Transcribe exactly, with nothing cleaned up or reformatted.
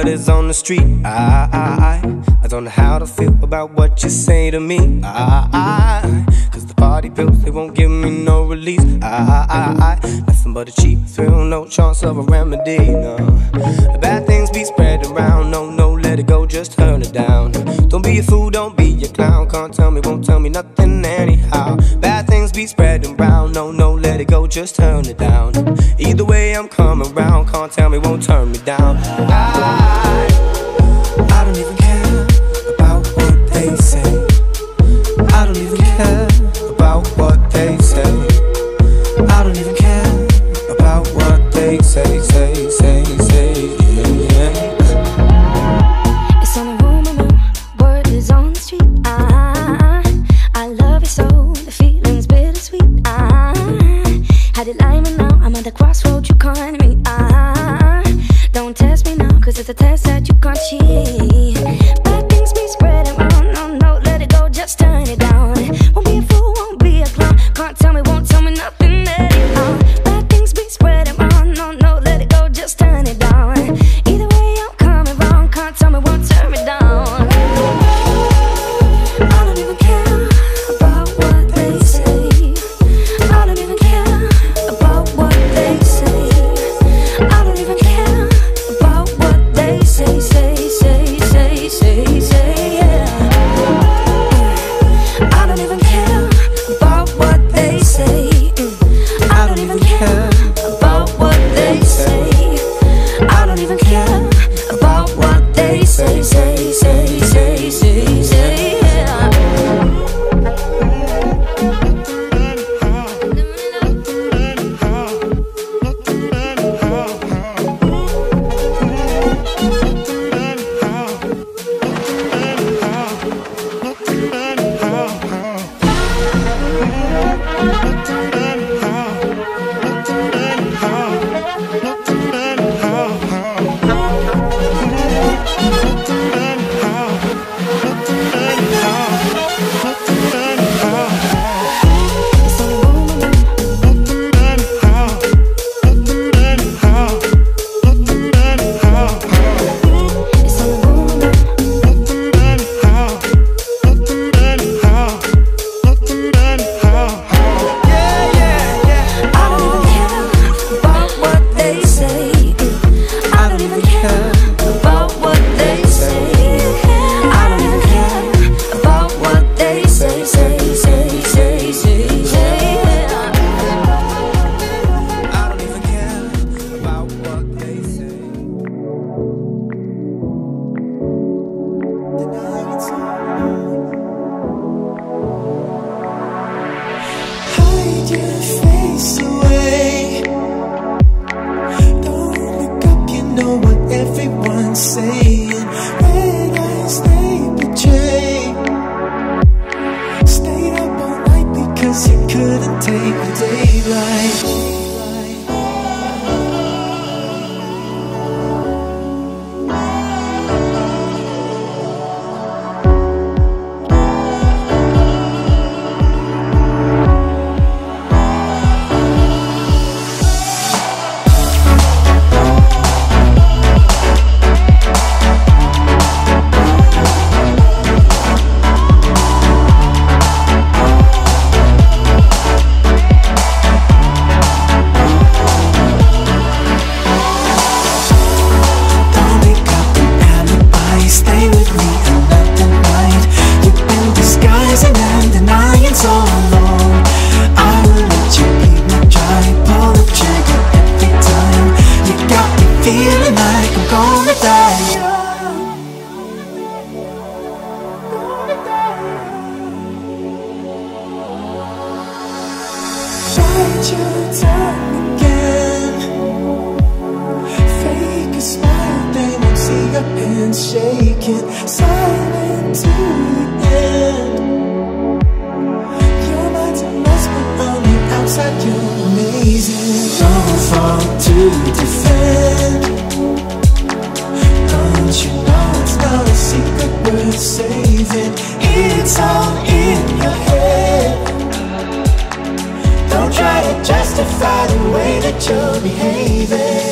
word is on the street. I, I, I, I don't know how to feel about what you say to me. I, I, cause the party pills, they won't give me no release. I, I, I, nothing but a cheap thrill, no chance of a remedy, no. The bad things be spread around, no, no, let it go, just turn it down. Don't be a fool, don't be a clown, can't tell me, won't tell me nothing anyhow. Bad things be spreading around, no, no, let it go, just turn it down. Either way I'm coming round, can't tell me, won't turn me down. I, I don't even care about what they say. I don't even care about what they say. I don't even care about what they say, say, say, say, yeah. It's on the rumor mill, word is on the street. I, I love you so, the feeling's bittersweet. I had it lying now, I'm at the crossroads, you can't meet. I don't test me now, cause it's a test that you can't cheat. Bad things be spreading around, no, no, let it go, just turn it down. Won't be a fool, won't be a clown, can't tell me, won't tell me nothing anyhow. Bad things be spreading around, no, no, let it go, just turn it down. Either way I'm coming round, can't tell me, won't turn me down. I don't even care about what they say. I don't even care about what they say. I don't even care about what they say, say, say, say, say, say, yeah. I don't even care about what they say. I don't even care about what they say. I don't even care about what they say, say, say, say, say, say, yeah. Your time again. Fake a smile, they won't see your hands shaking. Silent to the end. Your mind's a mess, but on the outside you're amazing. Don't fall to defend. Don't you know it's not a secret worth saving? It's all in your head. Don't try to justify the way that you're behaving.